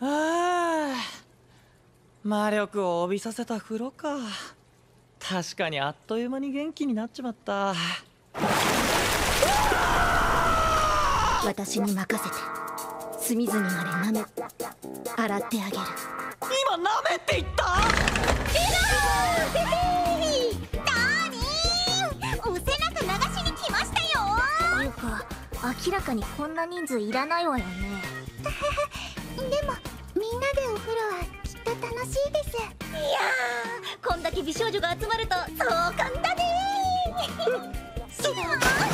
ああ、魔力を帯びさせた風呂か。確かにあっという間に元気になっちまった。 私に任せて隅々まで舐め洗ってあげる。 今舐めって言った？ お背中流しに来ましたよ。 っていうか明らかにこんな人数いらないわよね。 でもみんなでお風呂はきっと楽しいです。いやー、こんだけ美少女が集まると壮観だねー。